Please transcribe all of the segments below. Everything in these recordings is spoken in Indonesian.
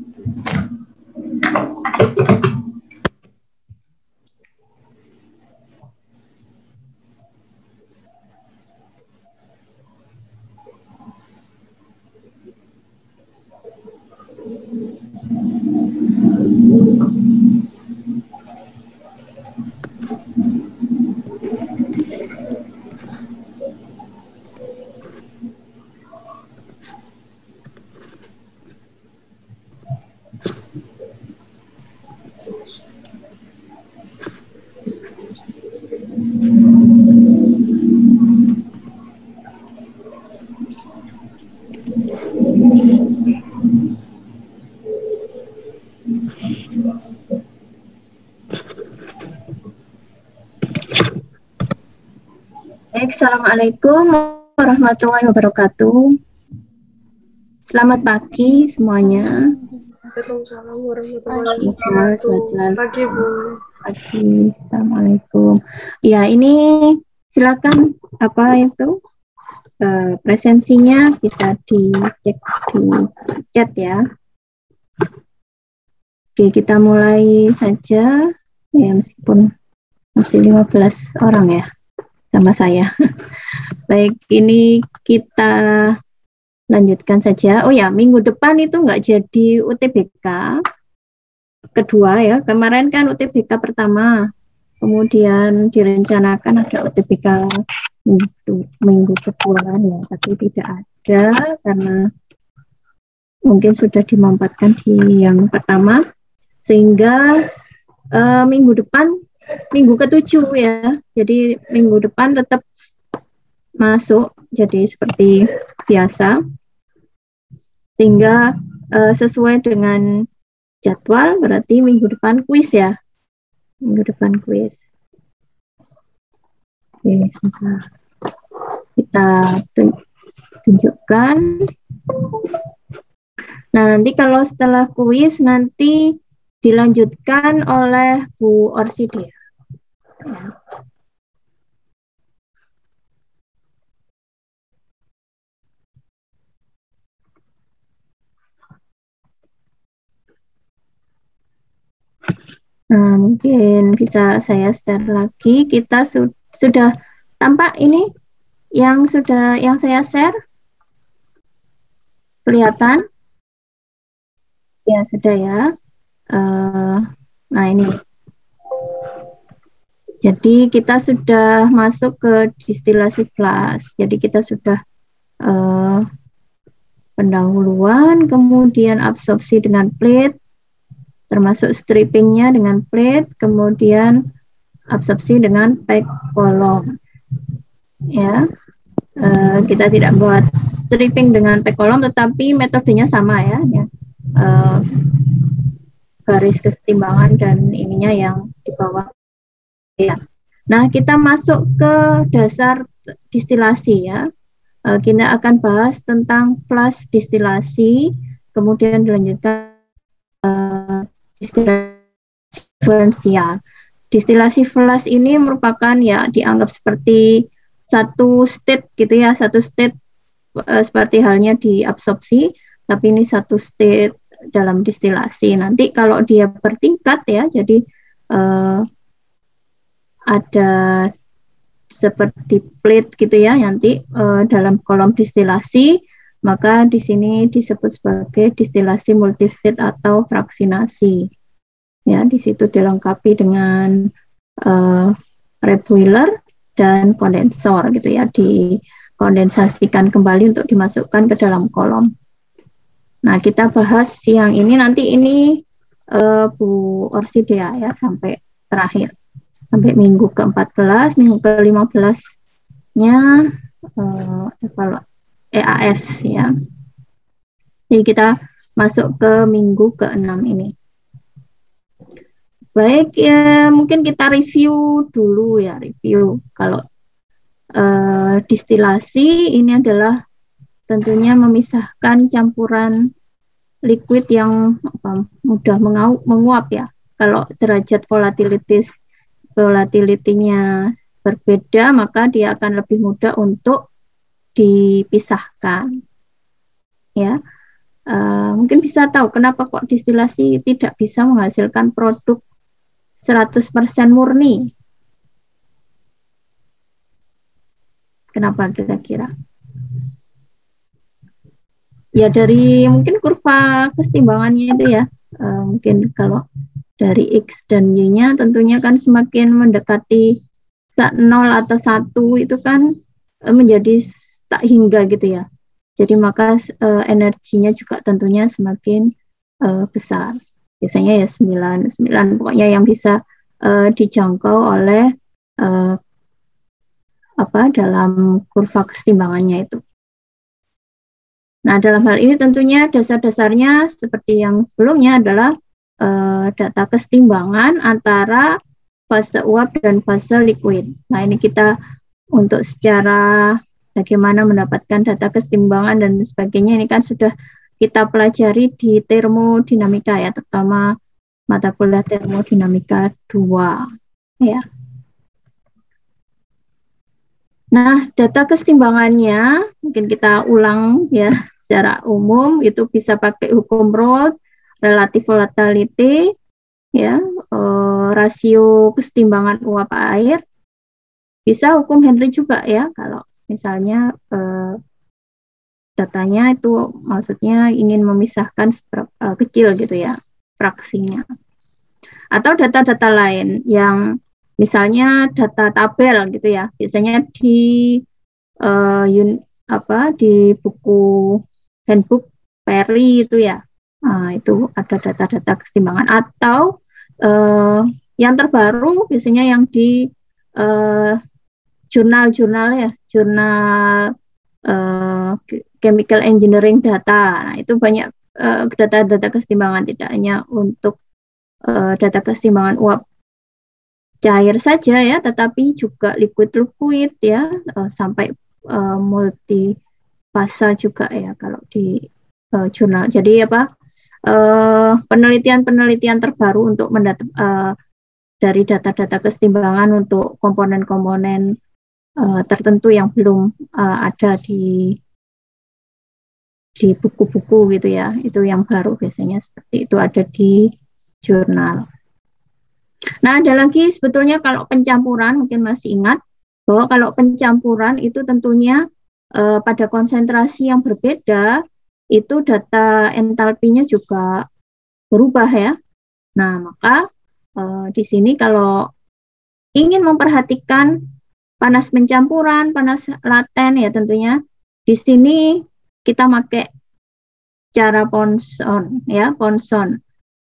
Baik, Assalamualaikum warahmatullahi wabarakatuh. Selamat pagi semuanya. Waalaikumsalam warahmatullahi Iya, wabarakatuh. selamat Pagi, Bu. pagi. Assalamualaikum. Ya, ini silakan apa itu presensinya bisa dicek di chat ya. Oke, kita mulai saja. Ya, meskipun masih 15 orang ya sama saya. Baik, ini kita lanjutkan saja. Oh ya, minggu depan itu nggak jadi UTBK kedua ya. Kemarin kan UTBK pertama, kemudian direncanakan ada UTBK minggu kedua ya, tapi tidak ada karena mungkin sudah dimampatkan di yang pertama, sehingga minggu depan, minggu ketujuh ya. Jadi minggu depan tetap masuk, jadi seperti biasa, sehingga sesuai dengan jadwal berarti minggu depan kuis ya, minggu depan kuis. Oke, sebentar. Kita tunjukkan. Nah, nanti kalau setelah kuis nanti dilanjutkan oleh Bu Orsidia. Ya. Nah, mungkin bisa saya share lagi. Kita sudah tampak ini yang saya share? Kelihatan? Ya, sudah ya. Nah, ini. Jadi kita sudah masuk ke distilasi flash. Jadi kita sudah pendahuluan, kemudian absorpsi dengan plate, termasuk strippingnya dengan plate, kemudian absorpsi dengan pack kolom. Ya, kita tidak buat stripping dengan pack kolom, tetapi metodenya sama ya. Garis kesetimbangan dan ininya yang di bawah. Ya. Nah, kita masuk ke dasar distilasi ya. Kita akan bahas tentang flash distilasi, kemudian dilanjutkan distilasi diferensial. Distilasi flash ini merupakan ya dianggap seperti satu state gitu ya, satu state seperti halnya di absorpsi, tapi ini satu state dalam distilasi. Nanti kalau dia bertingkat ya, jadi ada seperti plate gitu ya nanti dalam kolom distilasi, maka di sini disebut sebagai distilasi multistate atau fraksinasi. Ya, di situ dilengkapi dengan reboiler dan kondensor gitu ya, dikondensasikan kembali untuk dimasukkan ke dalam kolom. Nah, kita bahas siang ini, nanti ini Bu Orsidia ya sampai terakhir, sampai minggu ke-14, minggu ke-15-nya EAS ya. Jadi kita masuk ke minggu ke-6 ini. Baik, ya mungkin kita review dulu ya, review. Kalau distilasi ini adalah tentunya memisahkan campuran liquid yang mudah menguap ya. Kalau derajat volatility-nya berbeda, maka dia akan lebih mudah untuk dipisahkan. Ya. Mungkin bisa tahu kenapa kok distilasi tidak bisa menghasilkan produk 100% murni. Kenapa kira-kira? Ya dari mungkin kurva kesetimbangannya itu ya. Mungkin kalau dari X dan Y-nya tentunya kan semakin mendekati 0 atau 1 itu kan menjadi tak hingga gitu ya. Jadi maka energinya juga tentunya semakin besar. Biasanya ya 9 pokoknya yang bisa dijangkau oleh dalam kurva kesetimbangannya itu. Nah, dalam hal ini tentunya dasar-dasarnya seperti yang sebelumnya adalah data kesetimbangan antara fase uap dan fase liquid. Nah, ini kita untuk secara bagaimana mendapatkan data kesetimbangan dan sebagainya ini kan sudah kita pelajari di termodinamika ya, terutama mata kuliah termodinamika 2 ya. Nah, data kesetimbangannya mungkin kita ulang ya secara umum itu bisa pakai hukum Raoult, relative volatility ya, rasio kesetimbangan uap air, bisa hukum Henry juga ya kalau misalnya datanya itu maksudnya ingin memisahkan kecil gitu ya fraksinya. Atau data-data lain yang misalnya data tabel gitu ya, biasanya di di buku handbook Perry itu ya, itu ada data-data kesetimbangan. Atau yang terbaru biasanya yang di jurnal-jurnal ya, jurnal chemical engineering data. Nah, itu banyak data-data kesetimbangan, tidak hanya untuk data kesetimbangan uap cair saja ya, tetapi juga liquid ya, sampai multi fasa juga ya kalau di jurnal. Jadi penelitian-penelitian terbaru untuk dari data-data kesetimbangan untuk komponen-komponen tertentu yang belum ada di buku-buku gitu ya, itu yang baru biasanya seperti itu ada di jurnal. Nah, ada lagi sebetulnya kalau pencampuran, mungkin masih ingat bahwa kalau pencampuran itu tentunya pada konsentrasi yang berbeda, itu data entalpinya juga berubah ya. Nah, maka di sini kalau ingin memperhatikan panas pencampuran, panas laten ya tentunya, di sini kita pakai cara Ponson ya, Ponson.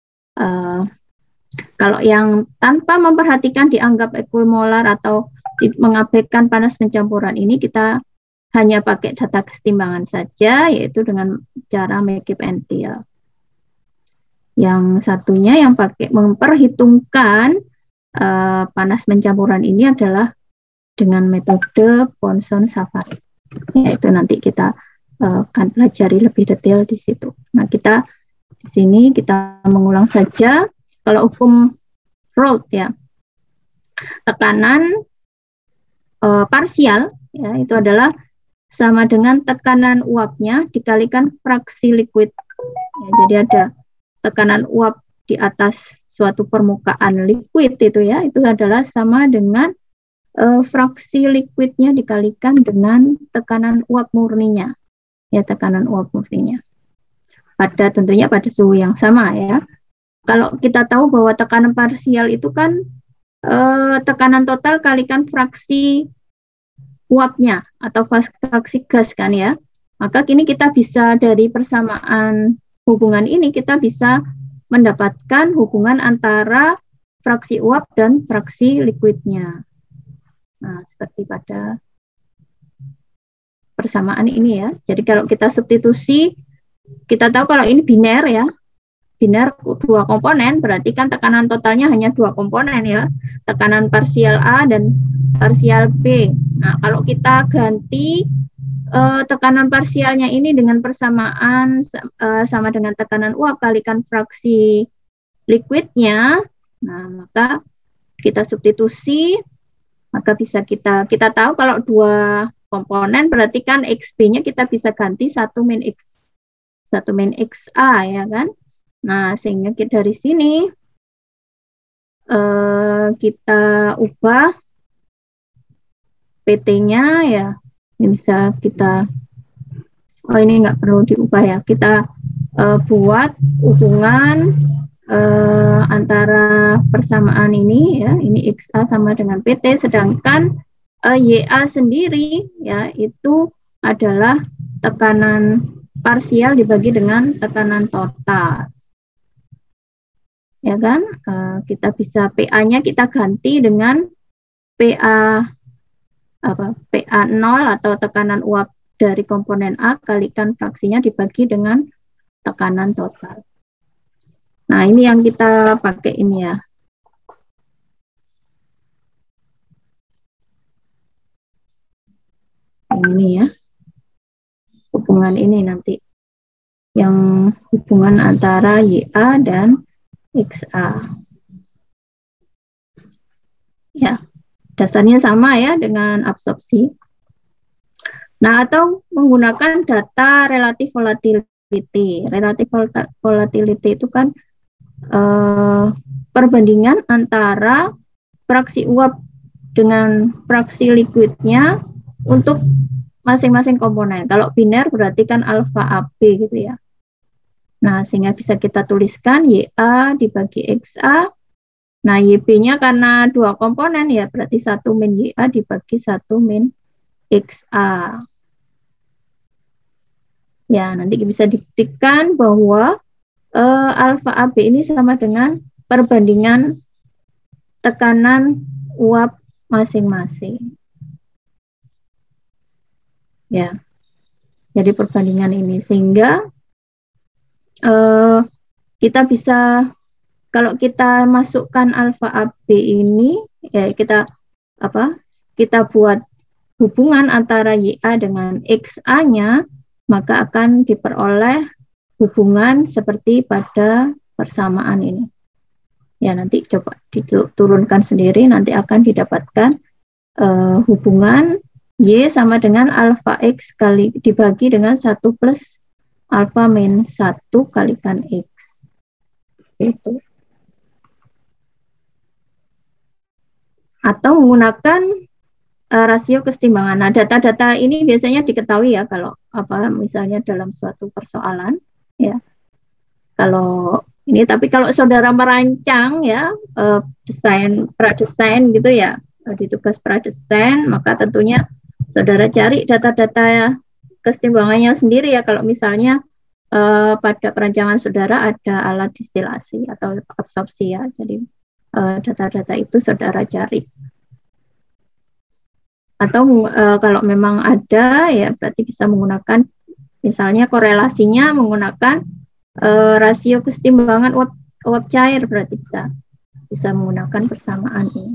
Kalau yang tanpa memperhatikan dianggap equimolar atau mengabaikan panas pencampuran ini, kita hanya pakai data kesetimbangan saja, yaitu dengan cara McKibb-Antill. Yang satunya yang pakai memperhitungkan panas pencampuran ini adalah dengan metode Ponson-Savary. Yaitu nanti kita akan pelajari lebih detail di situ. Nah, kita di sini kita mengulang saja. Kalau hukum Raoult ya, tekanan parsial ya itu adalah sama dengan tekanan uapnya dikalikan fraksi liquid. Ya, jadi ada tekanan uap di atas suatu permukaan liquid itu ya, itu adalah sama dengan fraksi liquidnya dikalikan dengan tekanan uap murninya. Ya, tekanan uap murninya. Tentunya pada suhu yang sama ya. Kalau kita tahu bahwa tekanan parsial itu kan tekanan total kalikan fraksi uapnya atau fraksi gas kan ya. Maka kini kita bisa dari persamaan hubungan ini kita bisa mendapatkan hubungan antara fraksi uap dan fraksi liquidnya. Nah, seperti pada persamaan ini ya. Jadi kalau kita substitusi, kita tahu kalau ini biner ya. Biner dua komponen, berarti kan tekanan totalnya hanya dua komponen ya, tekanan parsial A dan parsial B. Nah, kalau kita ganti tekanan parsialnya ini dengan persamaan sama dengan tekanan uap kalikan fraksi liquidnya, nah maka kita substitusi, maka bisa kita tahu kalau dua komponen berarti kan XB-nya kita bisa ganti 1 min X 1 min XA ya kan. Nah, sehingga dari sini kita ubah PT-nya ya. Ini bisa kita, ini nggak perlu diubah ya. Kita buat hubungan antara persamaan ini ya, ini XA sama dengan PT, sedangkan YA sendiri ya itu adalah tekanan parsial dibagi dengan tekanan total. Ya kan? Kita bisa PA-nya kita ganti dengan PA PA 0 atau tekanan uap dari komponen A kalikan fraksinya dibagi dengan tekanan total. Nah, ini yang kita pakai ini ya. Ini ya. Hubungan ini nanti. Yang hubungan antara YA dan XA. Ya, dasarnya sama ya dengan absorpsi. Nah, atau menggunakan data relatif volatility. Relatif volatility itu kan perbandingan antara fraksi uap dengan fraksi liquidnya untuk masing-masing komponen. Kalau biner berarti kan alfa AB gitu ya. Nah, sehingga bisa kita tuliskan YA dibagi XA. Nah, YB-nya karena 2 komponen ya berarti 1 min YA dibagi 1 min XA. Ya, nanti bisa dibuktikan bahwa alfa AB ini sama dengan perbandingan tekanan uap masing-masing. Ya, jadi perbandingan ini sehingga kita bisa, kalau kita masukkan alfa AB ini ya kita buat hubungan antara YA dengan XA-nya, maka akan diperoleh hubungan seperti pada persamaan ini. Ya, nanti coba diturunkan sendiri, nanti akan didapatkan hubungan Y sama dengan alfa X dibagi dengan 1 plus alfa min 1 kalikan X. Itu. Atau menggunakan rasio kesetimbangan. Nah, data-data ini biasanya diketahui ya kalau misalnya dalam suatu persoalan ya. Kalau ini, tapi kalau saudara merancang ya pradesain gitu ya, di tugas pradesain, maka tentunya saudara cari data-data kesetimbangannya sendiri ya. Kalau misalnya pada perancangan saudara ada alat distilasi atau absorpsi ya, jadi data-data itu saudara cari. Atau kalau memang ada ya berarti bisa menggunakan misalnya korelasinya menggunakan rasio kesetimbangan uap cair, berarti bisa menggunakan persamaan ini.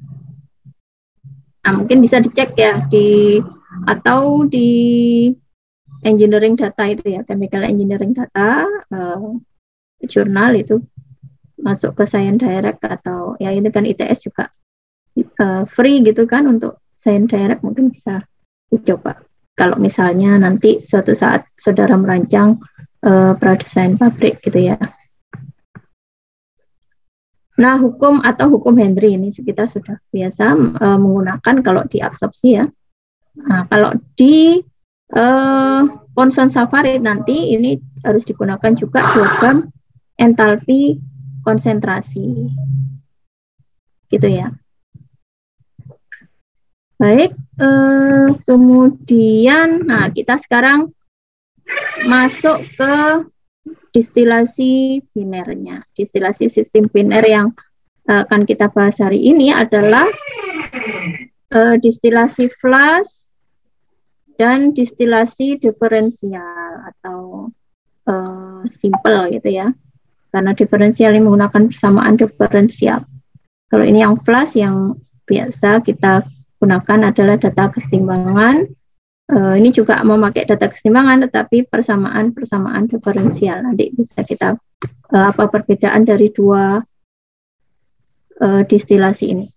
Nah, mungkin bisa dicek ya atau di engineering data itu ya, chemical engineering data jurnal itu masuk ke Science Direct atau ya ini kan ITS juga free gitu kan untuk Science Direct, mungkin bisa dicoba. Kalau misalnya nanti suatu saat saudara merancang pradesain pabrik gitu ya. Nah, hukum Henry ini kita sudah biasa menggunakan kalau di absorpsi ya. Nah, kalau di Ponson-Savarit nanti ini harus digunakan juga diagram entalpi konsentrasi. Gitu ya. Baik, kemudian nah kita sekarang masuk ke distilasi binernya. Distilasi sistem biner yang akan kita bahas hari ini adalah distilasi flash dan distilasi diferensial atau simple gitu ya. Karena diferensial ini menggunakan persamaan diferensial. Kalau ini yang flash yang biasa kita gunakan adalah data kesetimbangan. Ini juga memakai data kesetimbangan, tetapi persamaan diferensial. Nanti bisa kita apa perbedaan dari dua distilasi ini.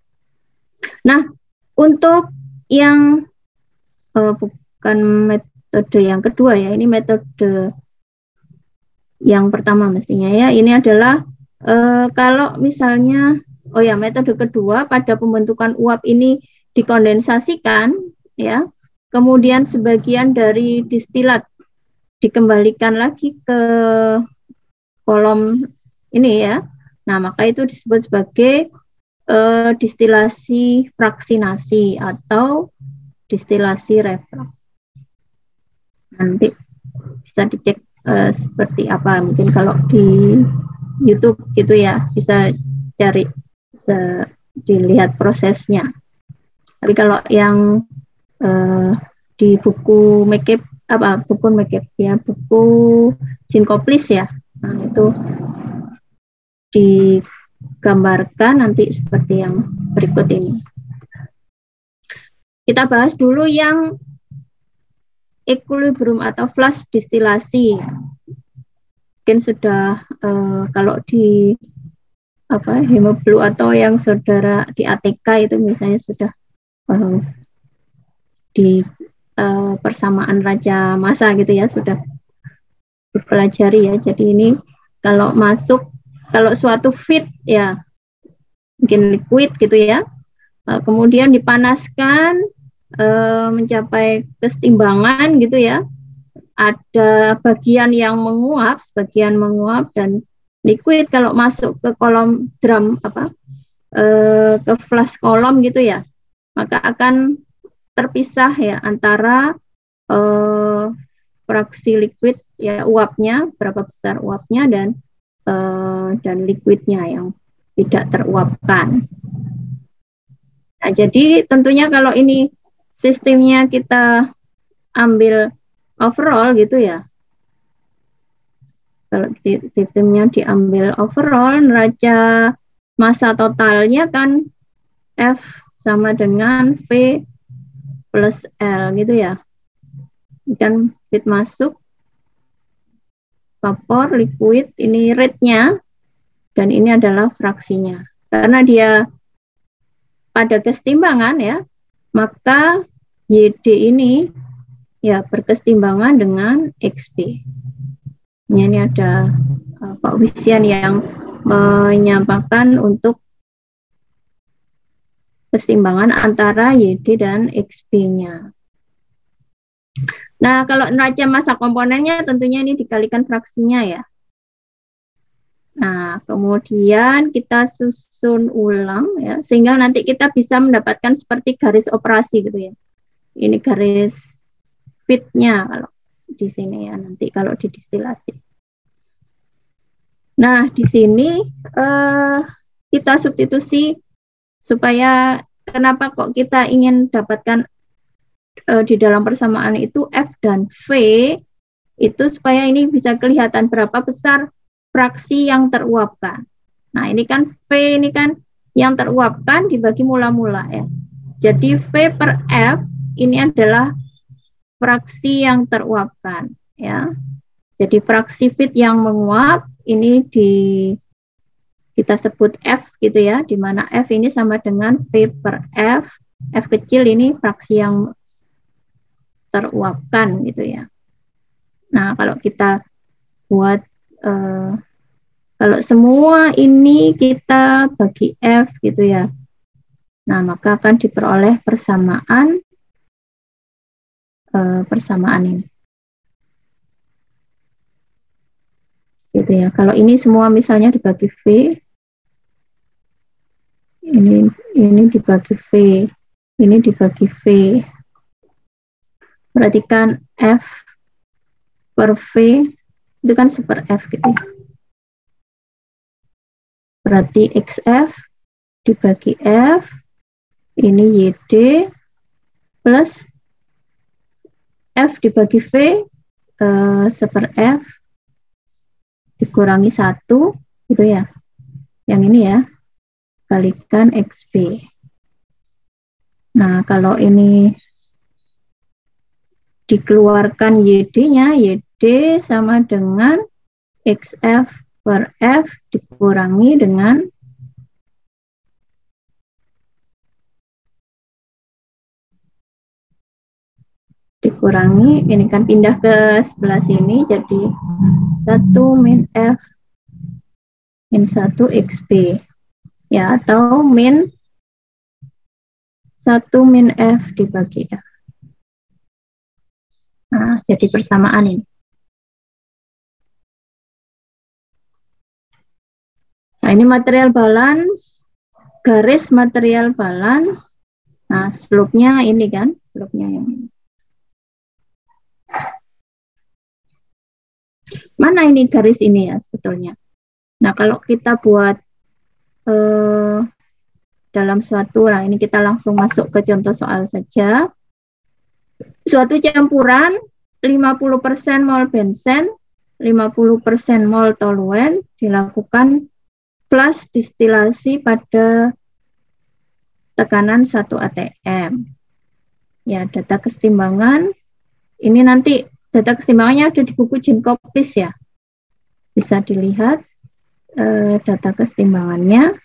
Nah, untuk yang bukan metode yang kedua ya. Ini metode yang pertama mestinya ya. Ini adalah kalau misalnya, metode kedua pada pembentukan uap ini dikondensasikan ya, kemudian sebagian dari distilat dikembalikan lagi ke kolom ini ya. Nah, maka itu disebut sebagai distilasi fraksinasi atau distilasi refraks. Nanti bisa dicek seperti apa, mungkin kalau di YouTube gitu ya, bisa cari, bisa dilihat prosesnya. Tapi kalau yang di buku Makeup buku Makeup ya, buku Sinkoplis ya, nah itu digambarkan nanti seperti yang berikut ini. Kita bahas dulu yang equilibrium atau flash distilasi. Mungkin sudah kalau di Hemoblu atau yang saudara di ATK itu misalnya sudah di persamaan raja massa gitu ya, sudah dipelajari ya. Jadi ini kalau suatu feed ya, mungkin liquid gitu ya, kemudian dipanaskan mencapai kesetimbangan gitu ya, ada bagian yang menguap, sebagian menguap, dan liquid kalau masuk ke kolom drum ke flash kolom gitu ya, maka akan terpisah ya antara fraksi liquid ya, uapnya berapa besar uapnya, dan liquidnya yang tidak teruapkan. Nah, jadi tentunya kalau ini sistemnya kita ambil overall gitu ya, kalau sistemnya diambil overall, neraca massa totalnya kan F sama dengan V plus L gitu ya. Dan feed masuk, vapor, liquid, ini rate-nya, dan ini adalah fraksinya. Karena dia pada kesetimbangan ya, maka YD ini ya berkesetimbangan dengan XP. Ini ada Pak Wisian yang menyampaikan untuk kesetimbangan antara YD dan XP-nya. Nah, kalau neraca massa komponennya tentunya ini dikalikan fraksinya ya. Nah, kemudian kita susun ulang ya, sehingga nanti kita bisa mendapatkan seperti garis operasi gitu ya. Ini garis feed-nya kalau di sini ya, nanti kalau didistilasi. Nah, di sini kita substitusi supaya kenapa kok kita ingin dapatkan di dalam persamaan itu F dan V, itu supaya ini bisa kelihatan berapa besar fraksi yang teruapkan. Nah, ini kan V ini kan yang teruapkan dibagi mula-mula ya. Jadi V per F ini adalah fraksi yang teruapkan ya. Jadi fraksi feed yang menguap ini kita sebut F gitu ya, di mana F ini sama dengan V per F. F kecil ini fraksi yang teruapkan gitu ya. Nah, kalau kita buat kalau semua ini kita bagi F gitu ya, nah maka akan diperoleh persamaan ini gitu ya. Kalau ini semua misalnya dibagi V, ini dibagi V, ini dibagi V, perhatikan F per V itu kan super F gitu ya. Berarti XF dibagi F, ini YD plus F dibagi V super F dikurangi 1 gitu ya. Yang ini ya, kalikan XP. Nah, kalau ini dikeluarkan YD-nya, YD sama dengan XF per F dikurangi dengan dikurangi, ini kan pindah ke sebelah sini, jadi 1 min F min 1 XB. Ya, atau min 1 min F dibagi F. Nah, jadi persamaan ini. Nah, ini material balance, garis material balance. Nah, slope-nya ini kan, slope-nya yang ini. Mana ini garis ini ya sebetulnya? Nah, kalau kita buat dalam suatu, nah ini kita langsung masuk ke contoh soal saja. Suatu campuran 50% mol benzen, 50% mol toluen dilakukan flash distilasi pada tekanan 1 atm. Ya, data kesetimbangan ini nanti data kesetimbangannya ada di buku Jinkoplis ya. Bisa dilihat data kesetimbangannya.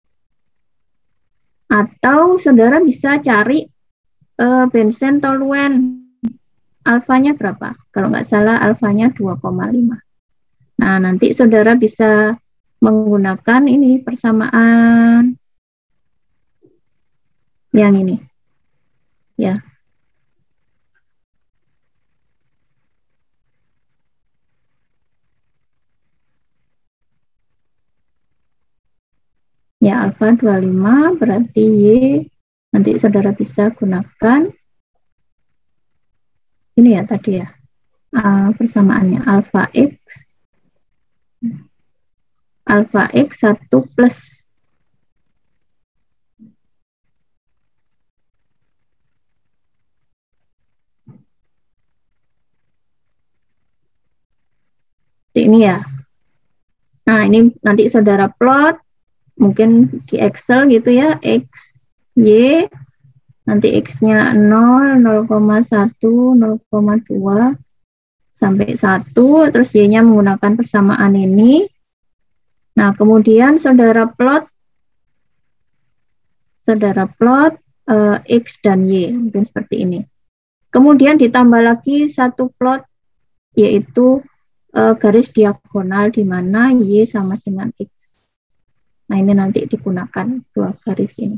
Atau saudara bisa cari benzen toluen alfanya berapa? Kalau nggak salah alfanya 2,5. Nah, nanti saudara bisa menggunakan ini persamaan yang ini. Ya. Ya, alfa 25 berarti Y. Nanti saudara bisa gunakan ini ya tadi ya. Persamaannya alfa X 1 plus ini ya. Nah, ini nanti saudara plot mungkin di Excel gitu ya, X, Y, nanti X-nya 0, 0,1, 0,2, sampai 1, terus Y-nya menggunakan persamaan ini. Nah, kemudian saudara plot X dan Y, mungkin seperti ini. Kemudian ditambah lagi satu plot, yaitu garis diagonal di mana Y sama dengan X. Nah, ini nanti digunakan dua garis ini.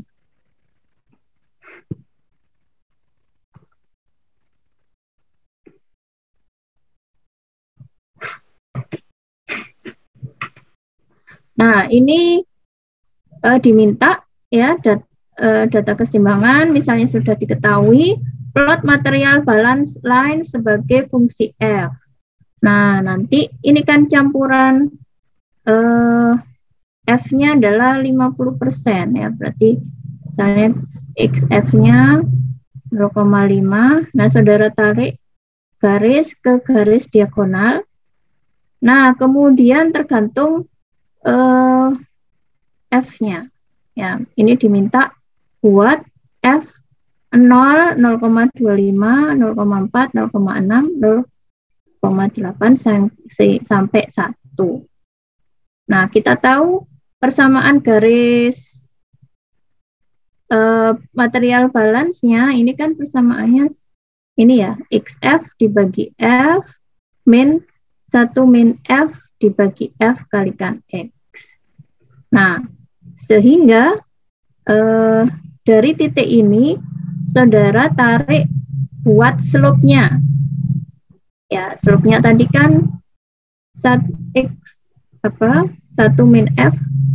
Nah, ini diminta ya data kesetimbangan, misalnya sudah diketahui, plot material balance line sebagai fungsi F. Nah, nanti ini kan campuran F-nya adalah 50% ya, berarti misalnya XF-nya 0,5. Nah, saudara tarik garis ke garis diagonal. Nah, kemudian tergantung F-nya. Ya, ini diminta buat F 0, 0,25, 0,4, 0,6, 0,8 sampai 1. Nah, kita tahu persamaan garis material balance-nya ini kan persamaannya ini ya, XF dibagi F min 1 min F dibagi F kalikan X. Nah, sehingga dari titik ini saudara tarik buat slope-nya. Ya, slope-nya tadi kan 1 min F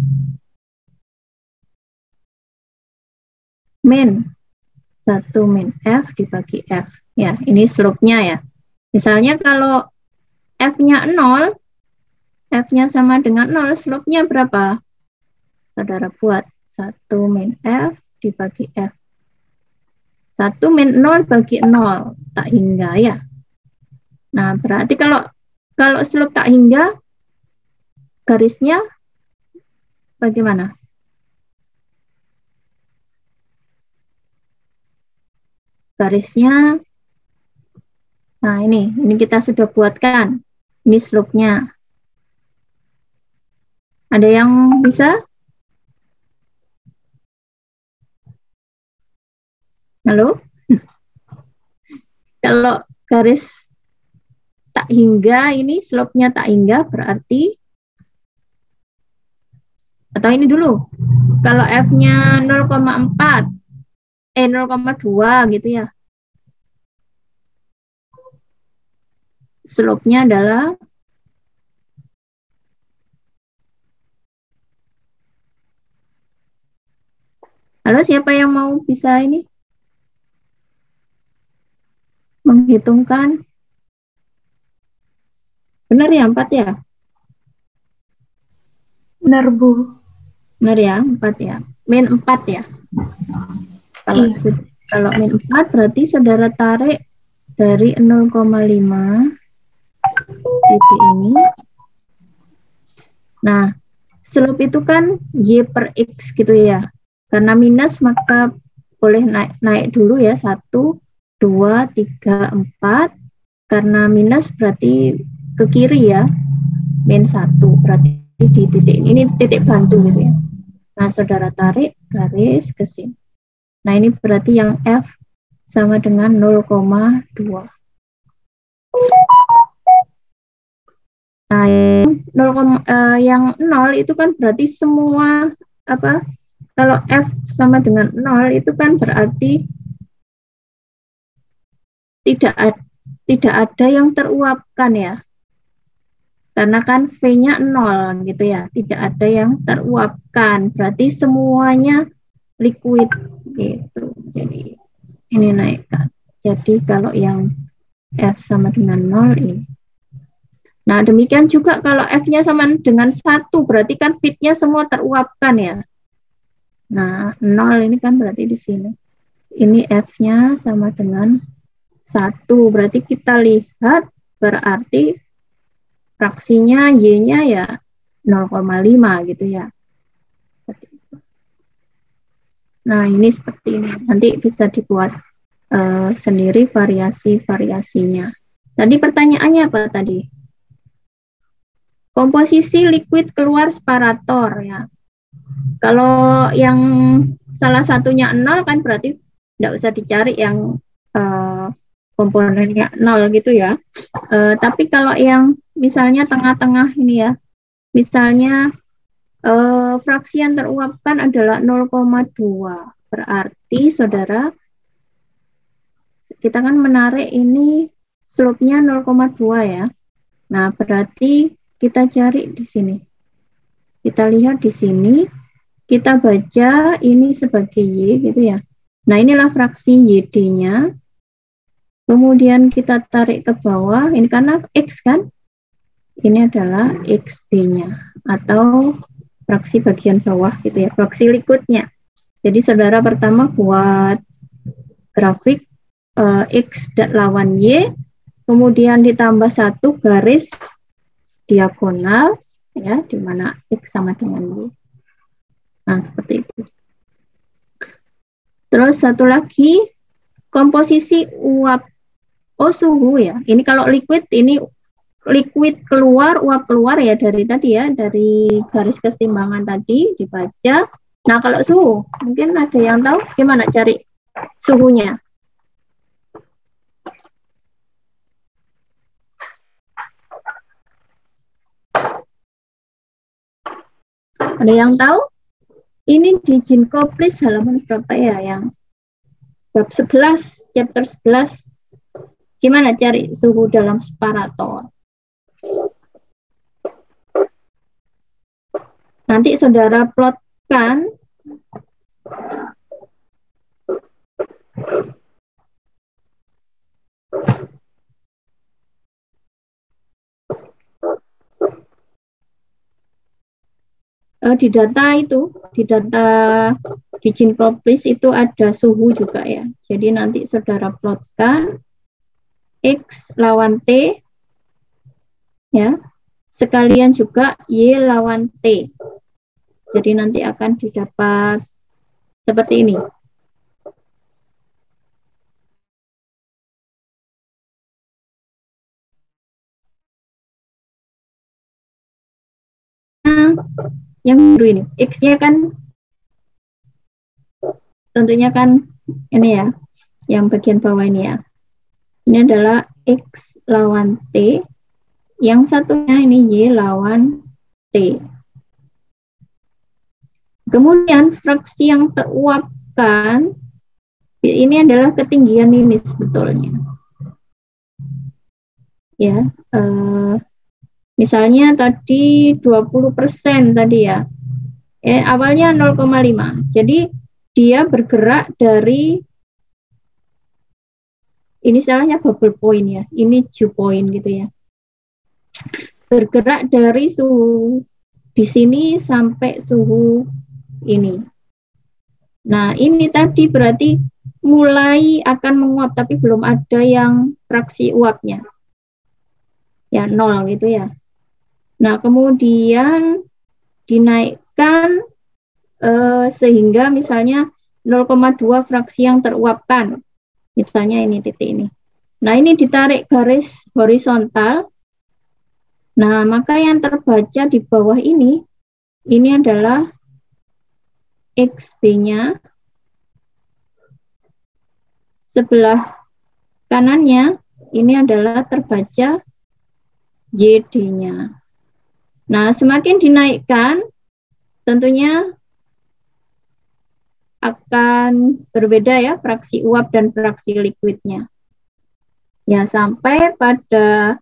min 1 min F dibagi F. Ya, ini slope-nya ya. Misalnya kalau F-nya 0, F-nya sama dengan 0, slope-nya berapa? Saudara buat 1 min F dibagi F. 1 min 0 bagi 0, tak hingga ya. Nah, berarti kalau slope tak hingga, garisnya bagaimana? Garisnya, nah ini kita sudah buatkan. Ini slope-nya. Ada yang bisa? Halo? kalau garis tak hingga ini slope-nya tak hingga berarti, atau ini dulu, kalau F-nya 0,4 0,2 gitu ya, slope-nya adalah halo, siapa yang mau bisa ini menghitungkan? Benar ya, 4 ya? Benar, Bu. Benar ya, 4 ya. Min 4 ya. Kalau Iya. kalau min 4 berarti saudara tarik dari 0,5 titik ini. Nah, slope itu kan Y per X gitu ya. Karena minus maka boleh naik dulu ya, 1, 2, 3, 4. Karena minus berarti ke kiri ya, min 1 berarti di titik ini titik bantu gitu ya. Nah, saudara tarik garis ke sini. Nah, ini berarti yang F sama dengan 0,2. Nah, yang 0 itu kan berarti semua apa? Kalau F sama dengan 0 itu kan berarti tidak ada yang teruapkan ya. Karena kan V-nya 0 gitu ya, tidak ada yang teruapkan. Berarti semuanya liquid gitu. Jadi ini naikkan. Jadi kalau yang F sama dengan 0 ini. Nah, demikian juga kalau F-nya sama dengan 1, berarti kan fit-nya semua teruapkan ya. Nah, 0 ini kan berarti di sini. Ini F-nya sama dengan 1, berarti kita lihat berarti fraksinya Y-nya ya 0,5 gitu ya. Nah, ini seperti ini. Nanti bisa dibuat sendiri variasi-variasinya. Tadi pertanyaannya apa tadi? Komposisi liquid keluar separator ya. Kalau yang salah satunya 0 kan berarti tidak usah dicari yang komponennya 0 gitu ya. Tapi kalau yang misalnya tengah-tengah ini ya, misalnya fraksi yang teruapkan adalah 0,2. Berarti saudara, kita kan menarik ini slope-nya 0,2 ya. Nah, berarti kita cari di sini. Kita lihat di sini, kita baca ini sebagai Y gitu ya. Nah, inilah fraksi YD-nya. Kemudian kita tarik ke bawah, ini karena X kan? Ini adalah XB-nya atau fraksi bagian bawah gitu ya, fraksi liquidnya. Jadi saudara pertama buat grafik X lawan Y, kemudian ditambah 1 garis diagonal ya, di mana X sama dengan Y. Nah, seperti itu. Terus satu lagi, komposisi uap suhu ya. Ini kalau liquid, ini liquid keluar, uap keluar ya dari tadi ya, dari garis keseimbangan tadi dibaca. Nah, kalau suhu, mungkin ada yang tahu gimana cari suhunya? Ada yang tahu? Ini di Ginkoplis halaman berapa ya, yang bab 11, chapter 11. Gimana cari suhu dalam separator? Nanti saudara plotkan di data itu, di data di Ginkoplis itu ada suhu juga ya. Jadi nanti saudara plotkan X lawan T ya, sekalian juga Y lawan T. Jadi nanti akan didapat seperti ini. Nah, yang biru ini, X-nya kan tentunya kan ini ya, yang bagian bawah ini ya. Ini adalah X lawan T. Yang satunya ini Y lawan T. Kemudian fraksi yang teruapkan ini adalah ketinggian ini sebetulnya. Ya, misalnya tadi 20% tadi ya. Awalnya 0,5. Jadi dia bergerak dari ini istilahnya bubble point ya. Ini dew point gitu ya. Bergerak dari suhu di sini sampai suhu ini. Nah, ini tadi berarti mulai akan menguap, tapi belum ada yang fraksi uapnya. Ya, 0 gitu ya. Nah, kemudian dinaikkan sehingga misalnya 0,2 fraksi yang teruapkan. Misalnya ini titik ini. Nah, ini ditarik garis horizontal. Nah, maka yang terbaca di bawah ini adalah XB-nya, sebelah kanannya ini adalah terbaca YD-nya. Nah, semakin dinaikkan tentunya akan berbeda ya fraksi uap dan fraksi liquidnya. Ya, sampai pada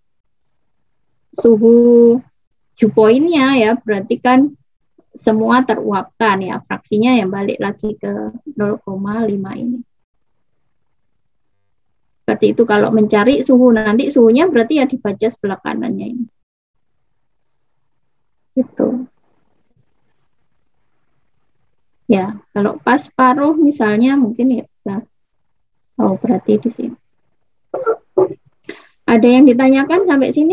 suhu dew point-nya ya, berarti kan semua teruapkan ya, fraksinya yang balik lagi ke 0,5 ini. Seperti itu kalau mencari suhu, nanti suhunya berarti ya dibaca sebelah kanannya ini. Gitu. Ya, kalau pas paruh misalnya mungkin ya bisa. Oh, berarti di sini. Ada yang ditanyakan sampai sini?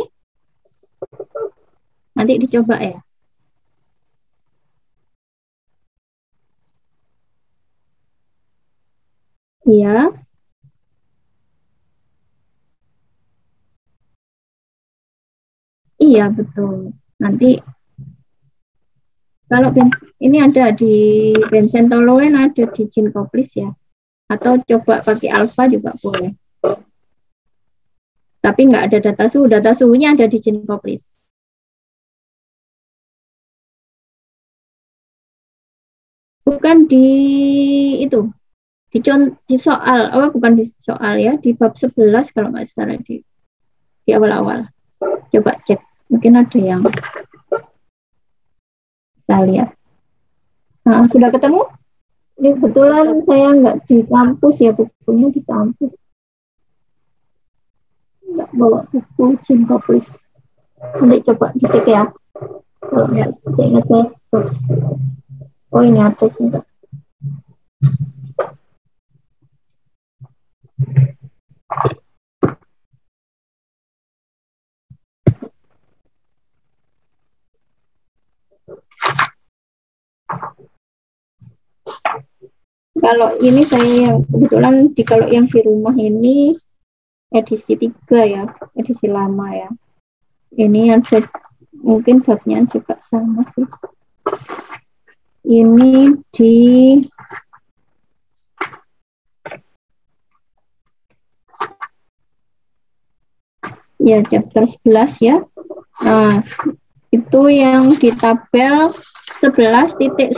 Nanti dicoba ya. Iya. Iya, betul. Nanti kalau ini ada di benzentoloen, ada di ginkgoplis ya. Atau coba pakai alfa juga boleh. Tapi nggak ada data suhunya ada di ginkgoplis. Bukan di itu, di soal, bukan di soal ya, di bab 11 kalau nggak salah di awal-awal. Coba cek, mungkin ada yang saya lihat. Nah, sudah ketemu? Ini kebetulan saya nggak di kampus ya, bukunya di kampus. Nggak bawa buku ginkgoplis. Nanti coba dicek ya. Kalau nggak, saya ingat saya bab 11. Oh, ini ada sih. Kalau ini saya yang kebetulan kalau yang di rumah ini edisi 3 ya, edisi lama ya. Ini ada mungkin babnya juga sama sih. Ini di ya chapter 11 ya. Nah, itu yang di tabel 11.11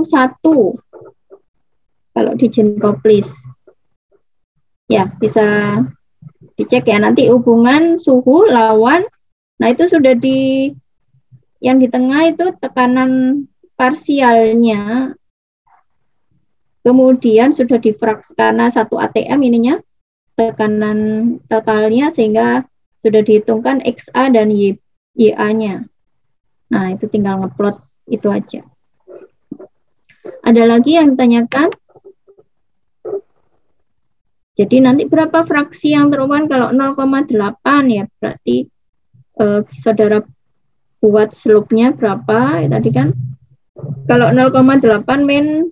kalau di ginkgoplis. Ya, bisa dicek ya nanti hubungan suhu lawan. Nah, itu sudah yang di tengah itu tekanan parsialnya. Kemudian sudah difraksi karena 1 atm ininya tekanan totalnya sehingga sudah dihitungkan XA dan YA-nya. Nah, itu tinggal ngeplot itu aja. Ada lagi yang ditanyakan? Jadi nanti berapa fraksi yang teruapkan? Kalau 0,8 ya berarti saudara buat slope-nya berapa ya, tadi kan? Kalau 0,8 min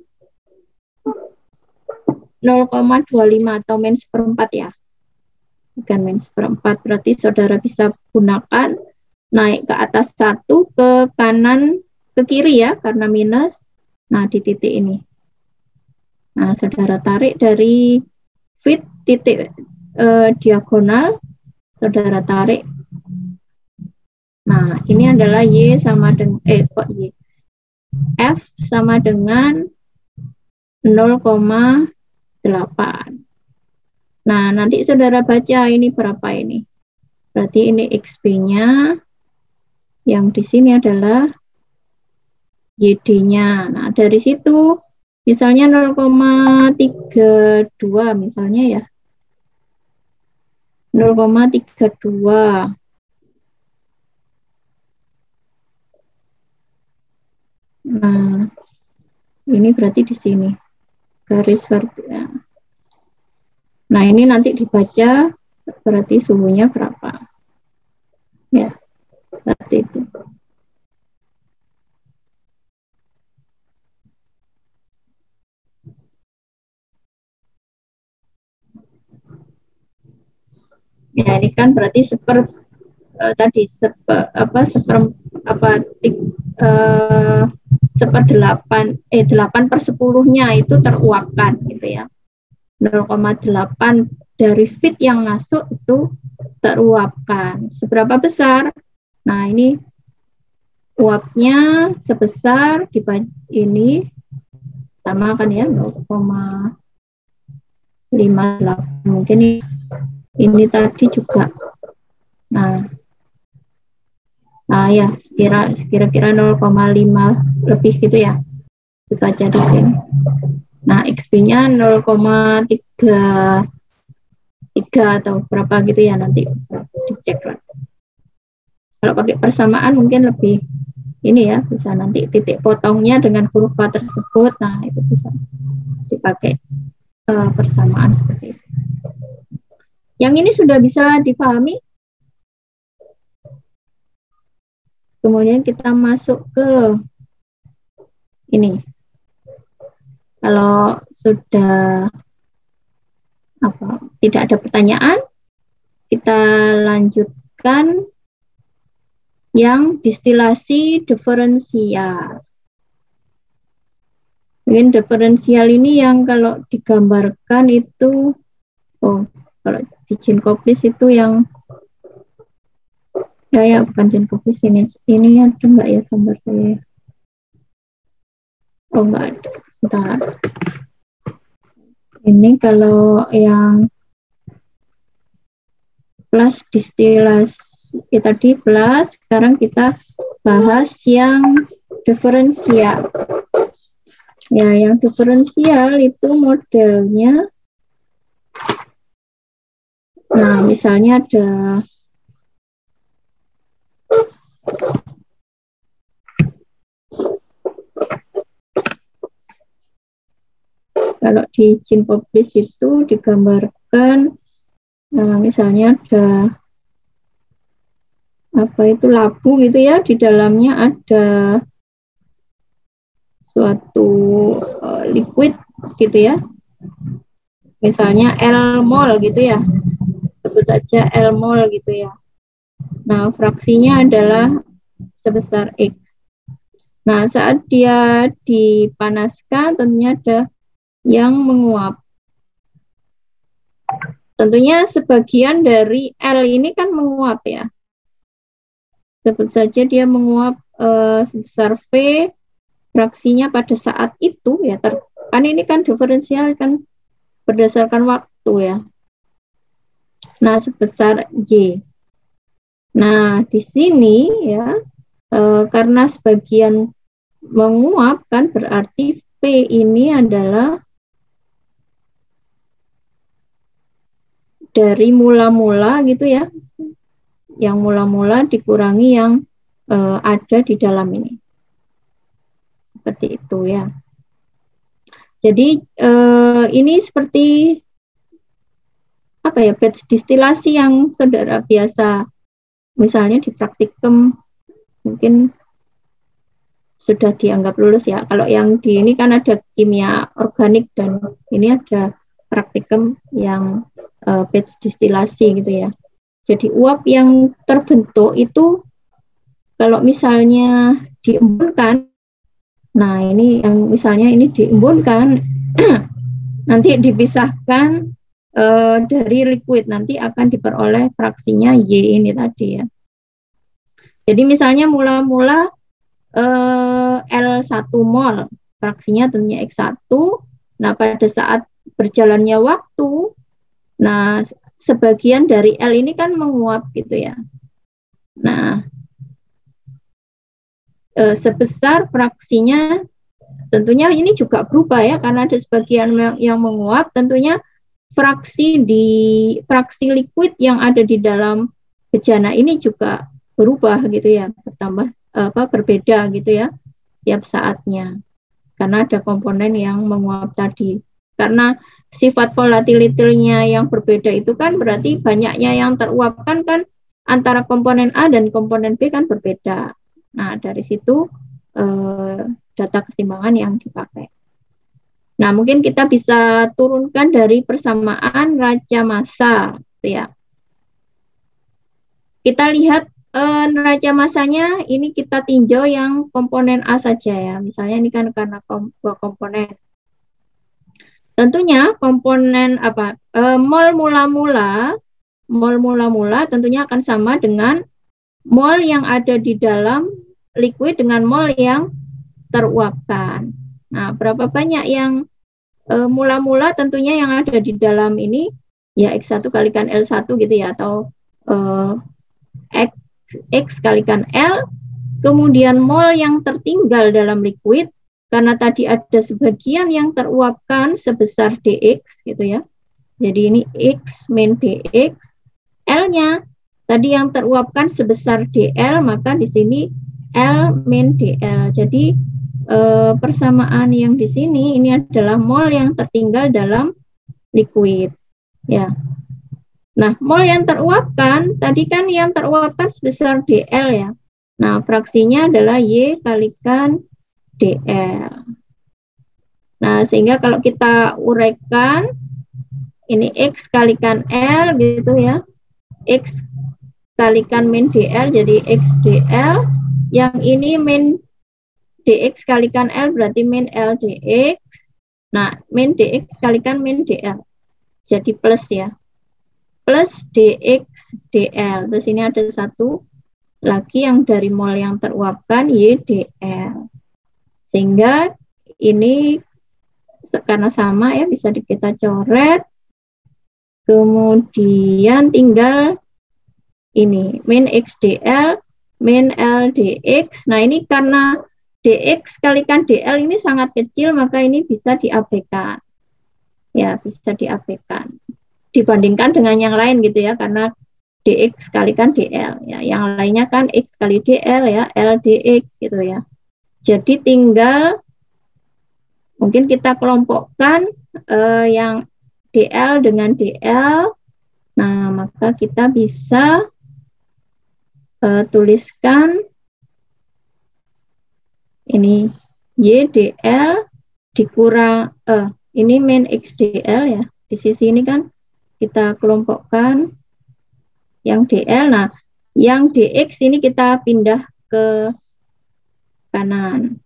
0,25 atau min seperempat ya. Bukan min seperempat, berarti saudara bisa gunakan naik ke atas 1, ke kanan, ke kiri ya, karena minus. Nah, di titik ini. Nah, saudara tarik dari fit titik diagonal, saudara tarik. Nah, ini adalah Y sama dengan Y. F sama dengan 0,8. Nah, nanti saudara baca ini berapa ini. Berarti ini XP-nya, yang di sini adalah YD-nya. Nah, dari situ misalnya 0,32 misalnya ya. 0,32. Nah, ini berarti di sini. Garis vertikal. Nah, ini nanti dibaca berarti suhunya berapa. Ya, seperti itu. Ya, ini kan berarti delapan per 10-nya itu teruapkan gitu ya. 0,8 dari feed yang masuk itu teruapkan. Seberapa besar? Nah, ini uapnya sebesar ini sama kan ya, 0,58. Mungkin ini tadi juga. Nah ya, kira-kira 0,5 lebih gitu ya. Dibaca di sini. Nah, XP-nya 0,33 atau berapa gitu ya, nanti bisa dicek lagi. Kalau pakai persamaan mungkin lebih ini ya, bisa nanti titik potongnya dengan kurva tersebut. Nah, itu bisa dipakai persamaan seperti itu. Yang ini sudah bisa dipahami. Kemudian kita masuk ke ini. Kalau sudah tidak ada pertanyaan, kita lanjutkan yang distilasi diferensial. Mungkin diferensial ini yang kalau digambarkan itu, kalau di Ginkgoplis itu yang ya bukan Ginkgoplis, ini ada enggak ya gambar saya? Enggak ada. Sebentar. Ini kalau yang plus distilasi tadi plus, sekarang kita bahas yang diferensial. Ya, yang diferensial itu modelnya. Nah, misalnya ada kalau di Ginkgoplis itu digambarkan, nah misalnya ada labu gitu ya, di dalamnya ada suatu liquid gitu ya, misalnya L-mol gitu ya, sebut saja L-mol gitu ya. Nah, fraksinya adalah sebesar X. Nah, saat dia dipanaskan tentunya ada yang menguap. Tentunya sebagian dari L ini kan menguap ya. Sebut saja dia menguap sebesar V, fraksinya pada saat itu ya. Kan ini kan diferensial kan berdasarkan waktu ya. Nah, sebesar Y. Nah, di sini ya, karena sebagian menguap kan berarti P ini adalah dari mula-mula gitu ya, yang mula-mula dikurangi yang ada di dalam ini, seperti itu ya. Jadi ini seperti batch distilasi yang saudara biasa misalnya di praktikum mungkin sudah dianggap lulus ya. Kalau yang di ini kan ada kimia organik dan ini ada praktikum yang batch distilasi gitu ya. Jadi uap yang terbentuk itu kalau misalnya diembunkan, nah ini yang misalnya ini diembunkan, nanti dipisahkan dari liquid nanti akan diperoleh fraksinya Y ini tadi ya. Jadi misalnya mula-mula L1 mol, fraksinya tentunya X1. Nah, pada saat berjalannya waktu, nah sebagian dari L ini kan menguap gitu ya. Nah, sebesar fraksinya tentunya ini juga berubah ya, karena ada sebagian yang menguap, tentunya fraksi liquid yang ada di dalam bejana ini juga berubah gitu ya, bertambah berbeda gitu ya setiap saatnya, karena ada komponen yang menguap tadi. Karena sifat volatility-nya yang berbeda itu kan berarti banyaknya yang teruapkan kan antara komponen A dan komponen B kan berbeda. Nah, dari situ data keseimbangan yang dipakai. Nah, mungkin kita bisa turunkan dari persamaan raca massa, gitu ya. Kita lihat neraca massanya, ini kita tinjau yang komponen A saja ya. Misalnya ini kan karena dua komponen. Tentunya komponen mol mula-mula tentunya akan sama dengan mol yang ada di dalam liquid dengan mol yang teruapkan. Nah, berapa banyak yang mula-mula tentunya yang ada di dalam ini ya X1 kalikan L1 gitu ya, atau X kalikan L, kemudian mol yang tertinggal dalam liquid karena tadi ada sebagian yang teruapkan sebesar dx gitu ya. Jadi ini X min dx, L-nya tadi yang teruapkan sebesar dl, maka di sini L min dl. Jadi persamaan yang di sini ini adalah mol yang tertinggal dalam liquid ya. Nah, mol yang teruapkan, tadi kan yang teruapkan sebesar dl ya. Nah, fraksinya adalah Y kalikan dl. Nah, sehingga kalau kita uraikan, ini X kalikan L gitu ya. X kalikan min dl, jadi X dl. Yang ini min dx kalikan L berarti min L dx. Nah, min dx kalikan min dl. Jadi plus ya. Plus dx dl. Terus ini ada satu lagi yang dari mol yang teruapkan Y dl. Sehingga ini karena sama ya bisa kita coret. Kemudian tinggal ini min x dl min L dx. Nah, ini karena dx kalikan dl ini sangat kecil, maka ini bisa diabaikan. Ya, bisa diabaikan. Dibandingkan dengan yang lain gitu ya, karena dx kalikan dl ya, yang lainnya kan x kali dl ya, L dx gitu ya. Jadi tinggal mungkin kita kelompokkan yang dl dengan dl. Nah, maka kita bisa tuliskan ini y dl dikurang ini min x dl ya. Di sisi ini kan kita kelompokkan yang dl. Nah, yang dx ini kita pindah ke kanan.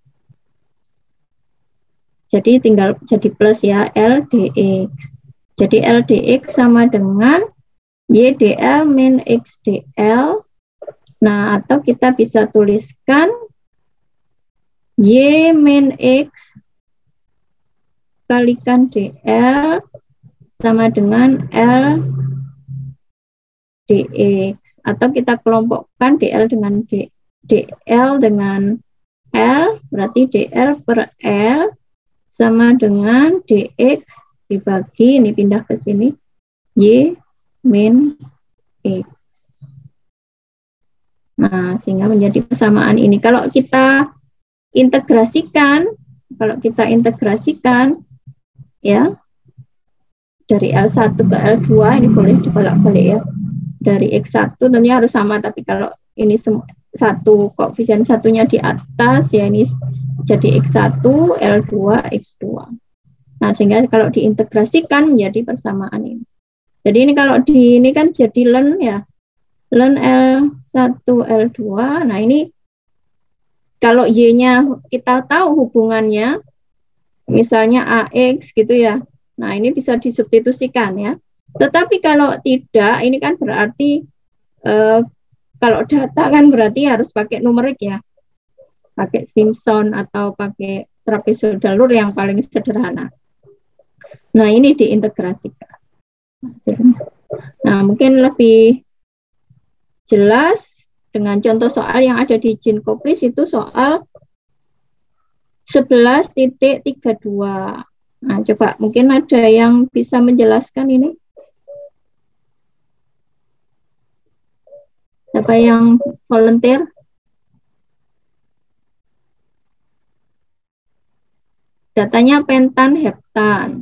Jadi tinggal jadi plus ya, L dx. Jadi L dx sama dengan y dl min x dl. Nah, atau kita bisa tuliskan y min x kalikan dl sama dengan L dx, atau kita kelompokkan dl dengan dl dengan L, berarti dl per L sama dengan dx dibagi, ini pindah ke sini, y min x. Nah, sehingga menjadi persamaan ini. Kalau kita integrasikan ya, dari L1 ke L2 ini boleh dibolak-balik ya. Dari X1 tentunya harus sama, tapi kalau ini satu koefisien satunya di atas ya, ini jadi X1, L2, X2. Nah, sehingga kalau diintegrasikan menjadi persamaan ini. Jadi ini kalau ini kan jadi ln ya. Ln L1, L2. Nah, ini kalau Y-nya kita tahu hubungannya, misalnya AX gitu ya. Nah, ini bisa disubstitusikan ya. Tetapi kalau tidak, ini kan berarti kalau data kan berarti harus pakai numerik ya, pakai Simpson atau pakai trapezoidal yang paling sederhana. Nah, ini diintegrasikan hasilnya. Nah, mungkin lebih jelas dengan contoh soal yang ada di Ginkopris itu soal 11.32. Nah, coba mungkin ada yang bisa menjelaskan ini. Siapa yang volunteer? Datanya pentan, heptan.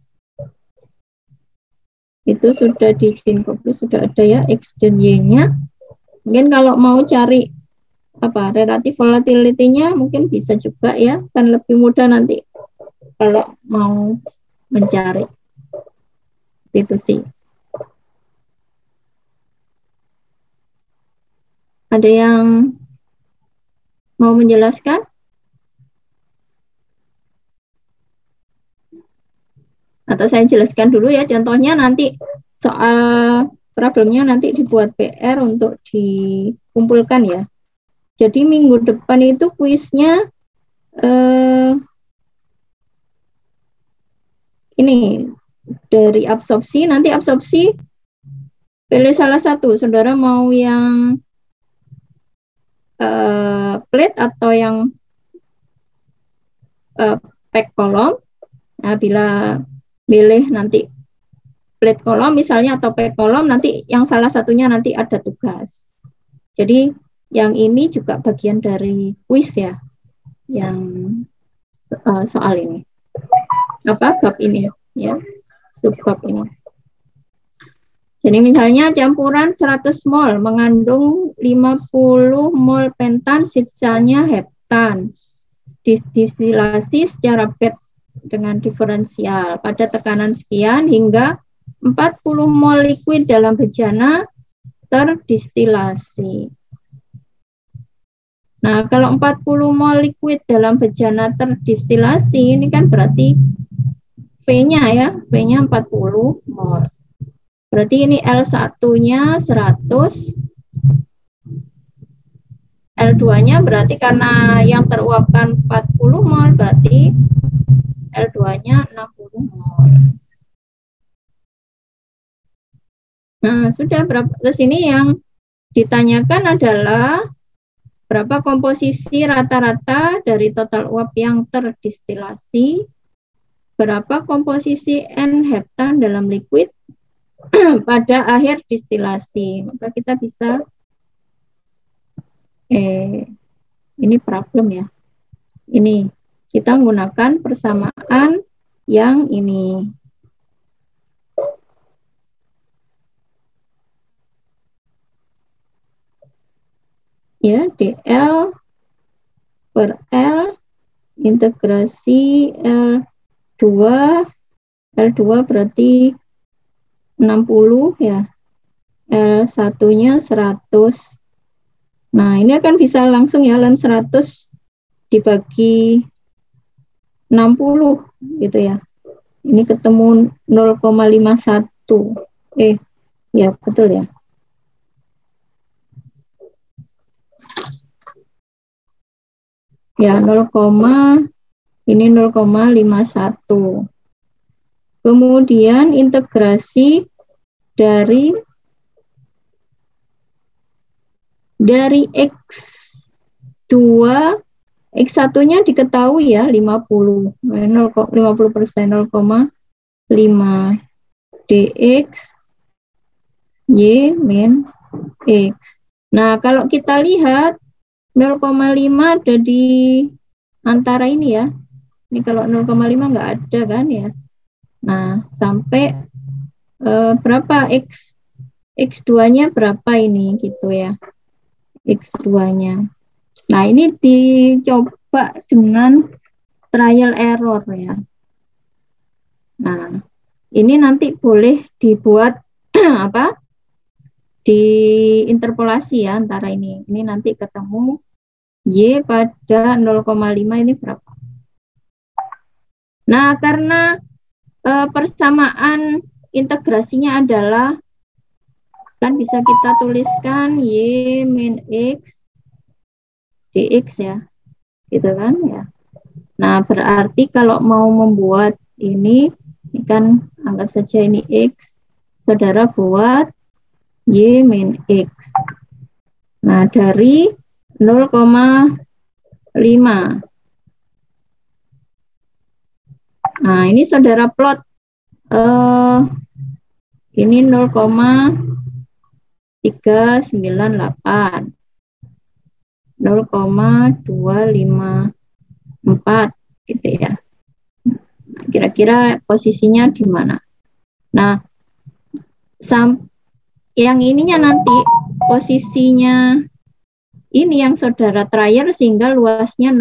Itu sudah di Ginkopris sudah ada ya X dan Y-nya. Mungkin kalau mau cari relatif volatility-nya mungkin bisa juga ya, kan lebih mudah nanti kalau mau mencari. Itu sih. Ada yang mau menjelaskan? Atau saya jelaskan dulu ya contohnya, nanti soal problemnya nanti dibuat PR untuk dikumpulkan ya. Jadi minggu depan itu kuisnya ini dari absorpsi, nanti absorpsi pilih salah satu. Saudara mau yang plate atau yang pack kolom. Nah, bila pilih nanti plate kolom misalnya atau pack kolom, nanti yang salah satunya nanti ada tugas. Jadi yang ini juga bagian dari kuis ya, yang soal ini. Bab ini ya, subbab ini. Jadi misalnya campuran 100 mol mengandung 50 mol pentan, sisanya heptan. Distilasi secara bed dengan diferensial pada tekanan sekian hingga 40 mol liquid dalam bejana terdistilasi. Nah, kalau 40 mol liquid dalam bejana terdistilasi, ini kan berarti V-nya ya, V-nya 40 mol. Berarti ini L1-nya 100, L2-nya berarti karena yang teruapkan 40 mol, berarti L2-nya 60 mol. Nah, sudah berapa? Terus ini yang ditanyakan adalah berapa komposisi rata-rata dari total uap yang terdistilasi, berapa komposisi N-heptan dalam liquid pada akhir distilasi. Maka kita bisa ini problem ya. Ini kita menggunakan persamaan yang ini. Ya, dl per L integrasi L2 berarti 60 ya, L1-nya 100. Nah, ini akan bisa langsung ya, ln 100 dibagi 60 gitu ya. Ini ketemu 0,51. Ya betul ya. Ya, ini 0,51. Kemudian integrasi dari X2, X1-nya diketahui ya 50%, 0,5 dx y min x. Nah, kalau kita lihat 0,5 ada di antara ini ya. Ini kalau 0,5 nggak ada kan ya. Nah, sampai berapa X2-nya berapa ini gitu ya. X2-nya. Nah, ini dicoba dengan trial error ya. Nah, ini nanti boleh dibuat diinterpolasi ya antara ini. Ini nanti ketemu Y pada 0,5 ini berapa. Nah, karena persamaan integrasinya adalah, kan bisa kita tuliskan Y min X dx ya, gitu kan ya. Nah, berarti kalau mau membuat ini kan anggap saja ini X, saudara buat Y min X. Nah, dari 0,5. Nah, ini saudara plot ini 0,398, 0,254 gitu ya. Kira-kira posisinya di mana? Nah, yang ininya nanti posisinya ini yang saudara trier sehingga luasnya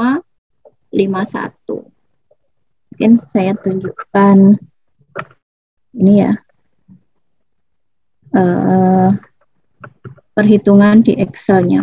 0,51. Mungkin saya tunjukkan ini ya, perhitungan di Excel-nya.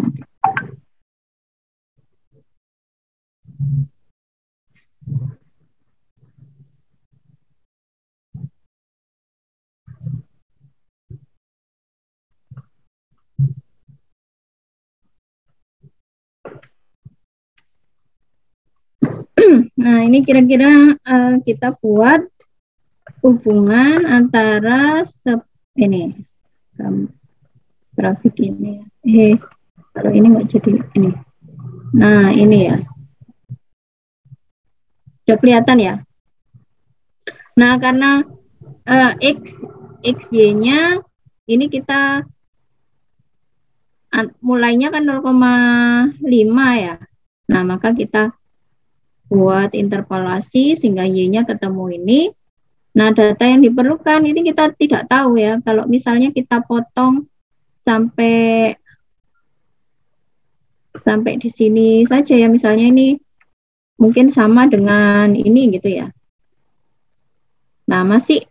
Nah, ini kira-kira kita buat hubungan antara ini grafik ini. Kalau ini nggak jadi ini. Nah, ini ya. Sudah kelihatan ya? Nah, karena XY-nya ini kita mulainya kan 0,5 ya. Nah, maka kita buat interpolasi sehingga Y-nya ketemu ini. Nah, data yang diperlukan ini kita tidak tahu ya. Kalau misalnya kita potong sampai di sini saja ya, misalnya ini mungkin sama dengan ini gitu ya. Nah, masih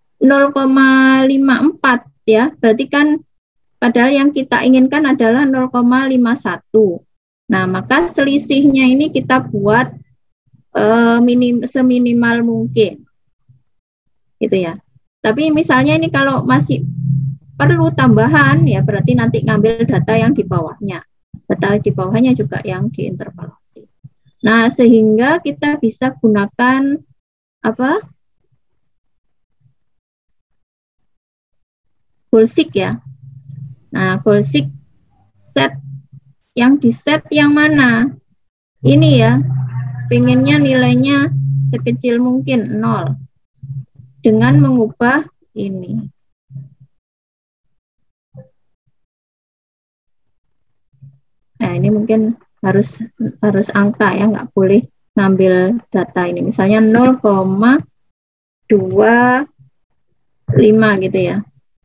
0,54 ya. Berarti kan padahal yang kita inginkan adalah 0,51. Nah, maka selisihnya ini kita buat seminimal mungkin. Gitu ya. Tapi misalnya ini kalau masih perlu tambahan ya berarti nanti ngambil data yang di bawahnya. Data di bawahnya juga yang diinterpolasi. Nah, sehingga kita bisa gunakan apa? Goal-seek ya. Nah, goal-seek set yang di set yang mana? Ini ya. Pengennya nilainya sekecil mungkin 0. Dengan mengubah ini. Nah, ini mungkin harus angka ya, nggak boleh ngambil data ini. Misalnya 0,25 gitu ya.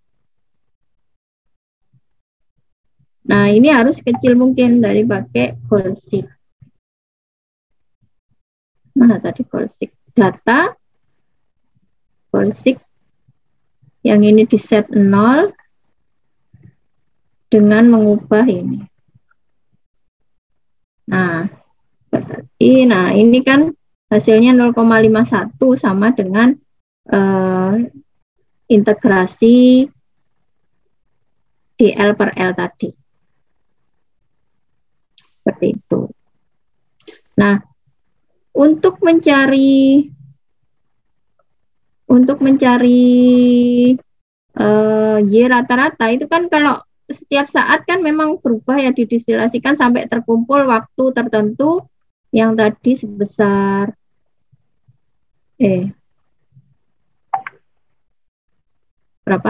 Nah, ini harus kecil mungkin dari pakai goal-seek. Nah, tadi goal-seek data goal-seek yang ini di set 0 dengan mengubah ini. Nah, ini kan hasilnya 0,51 sama dengan integrasi DL per L tadi. Seperti itu. Nah, untuk mencari Y rata-rata itu kan kalau setiap saat kan memang berubah ya, didistilasikan sampai terkumpul waktu tertentu yang tadi sebesar berapa?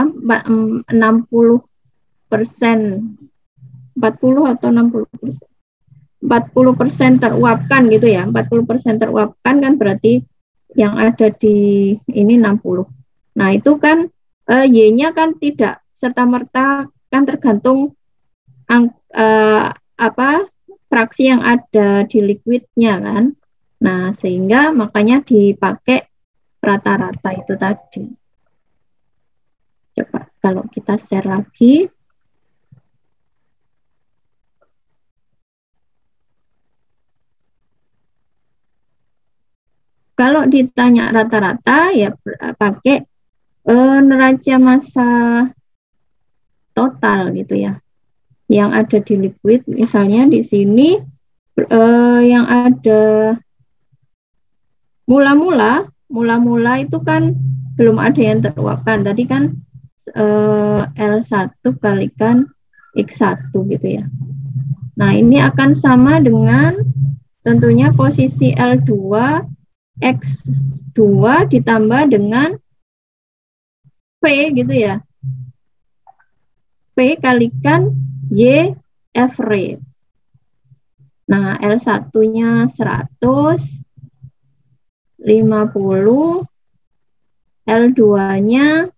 60%, 40 atau 60%. 40% teruapkan gitu ya. 40% teruapkan kan berarti yang ada di ini 60. Nah, itu kan Y-nya kan tidak serta-merta kan tergantung fraksi yang ada di liquidnya kan. Nah, sehingga makanya dipakai rata-rata itu tadi. Coba kalau kita share lagi. Kalau ditanya rata-rata ya pakai neraca massa total gitu ya, yang ada di liquid. Misalnya di sini yang ada mula-mula itu kan belum ada yang teruapkan. Tadi kan L1 kalikan X1 gitu ya. Nah, ini akan sama dengan tentunya posisi L2 X2 ditambah dengan P gitu ya. P kalikan Y F rate. Nah, L1-nya 100, 50, L2-nya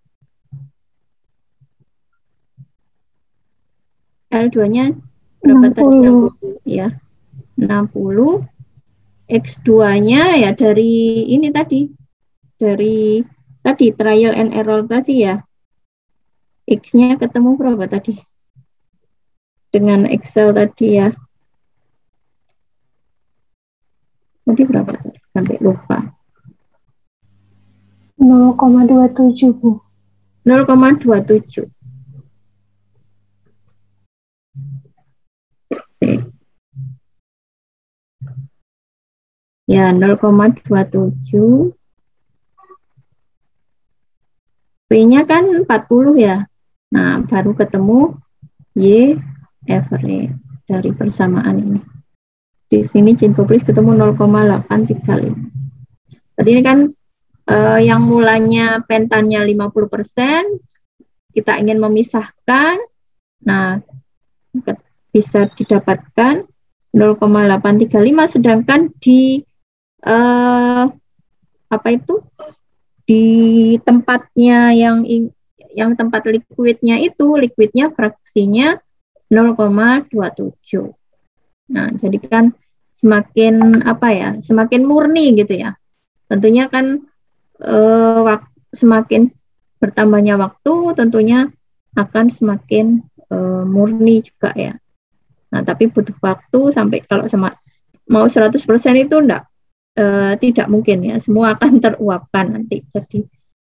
berapa 60. tadi? Ya, 60. X2-nya ya dari ini tadi. Dari tadi trial and error tadi ya. X-nya ketemu berapa tadi? Dengan Excel tadi ya. Tadi berapa tadi? Sampai lupa. 0,27, Bu. 0,27. Ya, 0,27. P-nya kan 40 ya. Nah, baru ketemu Y average dari persamaan ini. Di sini chain population ketemu 0,835. Tadi ini kan yang mulanya pentannya 50%, kita ingin memisahkan. Nah, bisa didapatkan 0,835, sedangkan di di tempatnya yang tempat liquidnya fraksinya 0,27. Nah, jadi kan semakin semakin murni gitu ya. Tentunya kan semakin bertambahnya waktu tentunya akan semakin murni juga ya. Nah, tapi butuh waktu sampai kalau mau 100% itu tidak mungkin ya, semua akan teruapkan nanti. Jadi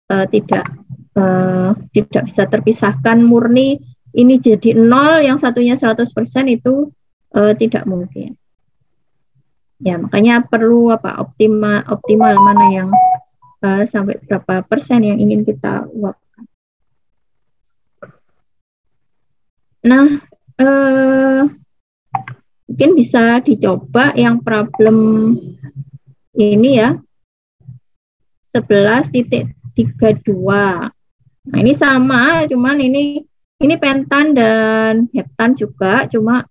tidak bisa terpisahkan murni ini jadi 0, yang satunya 100% itu tidak mungkin. Ya, makanya perlu optimal mana yang sampai berapa persen yang ingin kita uapkan. Nah, mungkin bisa dicoba yang problem ini ya, 11.32. Nah, ini sama, cuman ini pentan dan heptan juga, cuma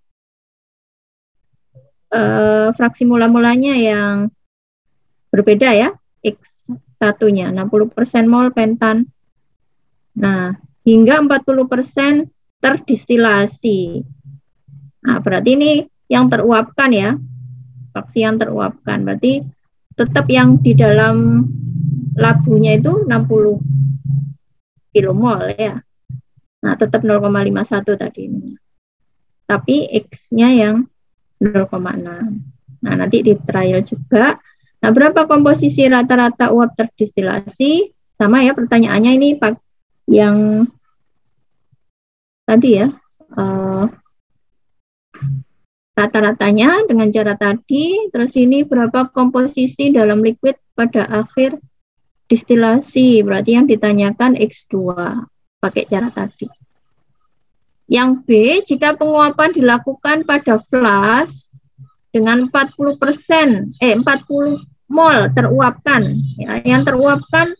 fraksi mula-mulanya yang berbeda ya. X1-nya 60% mol pentan. Nah, hingga 40% terdistilasi. Nah, berarti ini yang teruapkan ya. Fraksi yang teruapkan. Berarti tetap yang di dalam labunya itu 60 kilomol ya. Nah, tetap 0,51 tadi ini. Tapi X-nya yang 0,6. Nah, nanti di trial juga. Nah, berapa komposisi rata-rata uap terdistilasi? Sama ya pertanyaannya ini yang tadi ya. Rata-ratanya dengan cara tadi, terus ini berapa komposisi dalam liquid pada akhir distilasi, berarti yang ditanyakan X2 pakai cara tadi. Yang B, jika penguapan dilakukan pada flash dengan 40 mol teruapkan, ya, yang teruapkan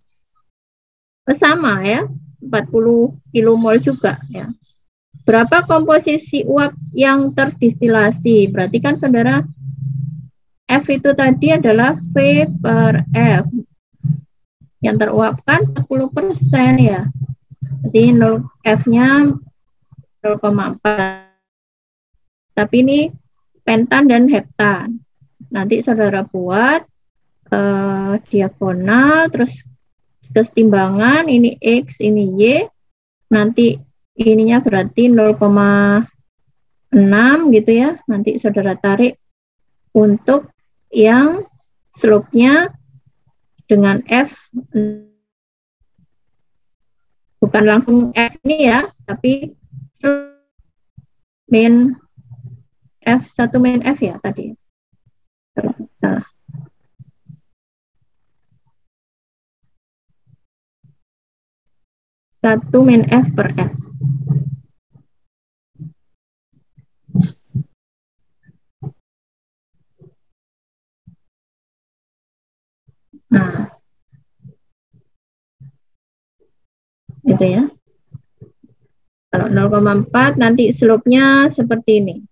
sama ya, 40 kilomol juga ya. Berapa komposisi uap yang terdistilasi? Berarti kan saudara, F itu tadi adalah V per F. Yang teruapkan 40% ya. Jadi F-nya 0,4. Tapi ini pentan dan heptan. Nanti saudara buat diagonal, terus kesetimbangan, ini X, ini Y. Nanti ininya berarti 0,6 gitu ya. Nanti saudara tarik untuk yang slope-nya dengan F bukan langsung F ini ya, tapi min F1 min F ya tadi. Kalau salah. Satu min F per F. Nah, itu ya. Kalau 0,4 nanti slope-nya seperti ini.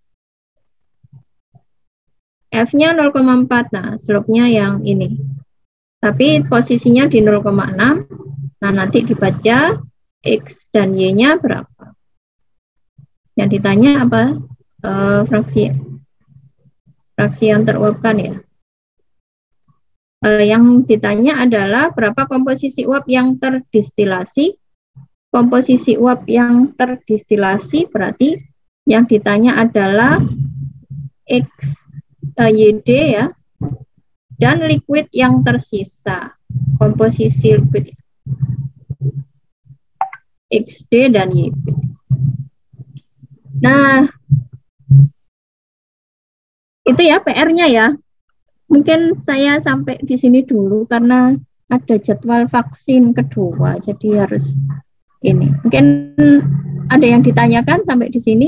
F-nya 0,4, nah slope-nya yang ini. Tapi posisinya di 0,6, nah nanti dibaca X dan Y-nya berapa. Yang ditanya apa? Fraksi yang teruapkan ya. Yang ditanya adalah berapa komposisi uap yang terdistilasi. Komposisi uap yang terdistilasi berarti yang ditanya adalah X, YD ya, dan liquid yang tersisa. Komposisi liquid XD dan YB. Nah, itu ya PR-nya ya. Mungkin saya sampai di sini dulu karena ada jadwal vaksin kedua, jadi harus ini. Mungkin ada yang ditanyakan sampai di sini?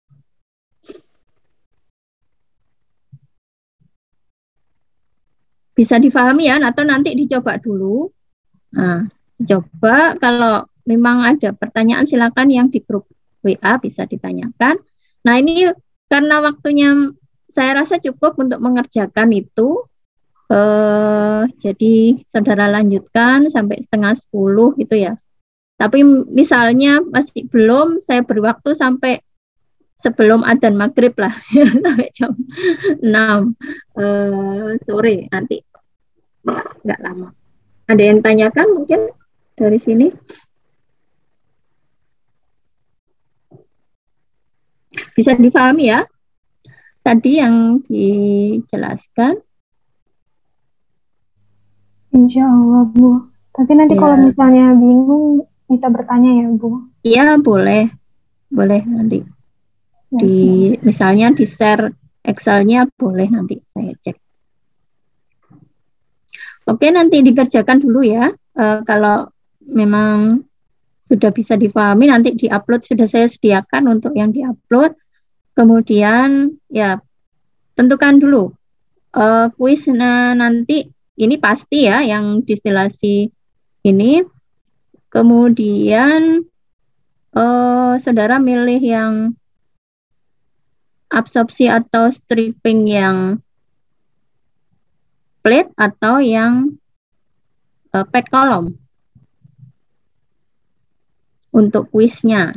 Bisa difahami ya, atau nanti dicoba dulu. Nah, coba kalau memang ada pertanyaan silakan yang di grup WA bisa ditanyakan. Nah, ini karena waktunya saya rasa cukup untuk mengerjakan itu. Jadi saudara lanjutkan sampai 9:30 gitu ya. Tapi misalnya masih belum, saya beri waktu sampai sebelum adzan maghrib lah, sampai jam 6 sore nanti. Nggak lama. Ada yang tanyakan mungkin dari sini? Bisa difahami ya? Tadi yang dijelaskan. Insya Allah, Bu. Tapi nanti Ya. kalau misalnya bingung, bisa bertanya ya, Bu? Iya, boleh. Boleh nanti. Misalnya di share Excel-nya boleh nanti saya cek. Oke, nanti dikerjakan dulu ya. Kalau memang sudah bisa difahami, nanti diupload sudah saya sediakan untuk yang diupload. Kemudian ya tentukan dulu kuis nanti ini pasti ya yang distilasi ini. Kemudian saudara milih yang absorpsi atau stripping yang plate atau yang pack column untuk kuisnya.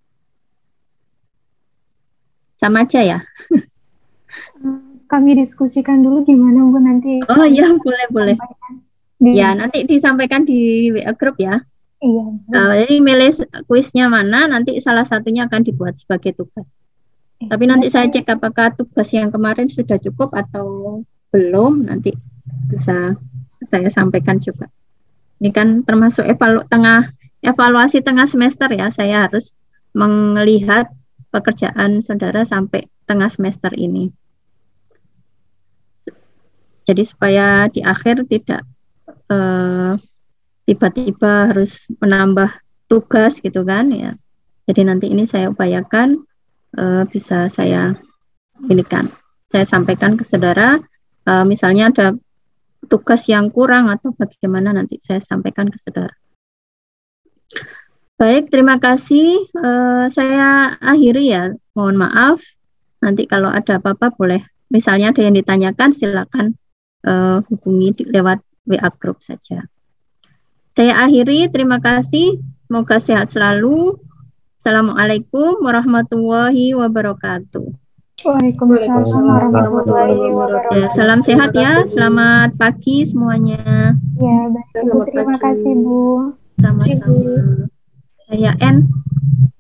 Sama aja ya? Kami diskusikan dulu gimana, Bu, nanti. Oh iya, boleh. Ya, nanti disampaikan di WA group ya. Iya. Jadi milih kuisnya mana, nanti salah satunya akan dibuat sebagai tugas. Tapi nanti saya cek apakah tugas yang kemarin sudah cukup atau belum, nanti bisa saya sampaikan juga. Ini kan termasuk evaluasi tengah semester ya, saya harus melihat pekerjaan saudara sampai tengah semester ini. Jadi supaya di akhir tidak tiba-tiba harus menambah tugas gitu kan ya. Jadi nanti ini saya upayakan bisa saya sampaikan ke saudara. Misalnya ada tugas yang kurang atau bagaimana nanti saya sampaikan ke saudara. Baik, terima kasih. Saya akhiri ya. Mohon maaf. Nanti kalau ada apa-apa boleh. Misalnya ada yang ditanyakan silakan hubungi lewat WA group saja. Saya akhiri. Terima kasih. Semoga sehat selalu. Assalamualaikum warahmatullahi wabarakatuh. Waalaikumsalam warahmatullahi wabarakatuh. Ya, salam sehat ya. Selamat pagi semuanya. Ya, baik, Bu. Terima kasih, Bu. Sama-sama. Saya N.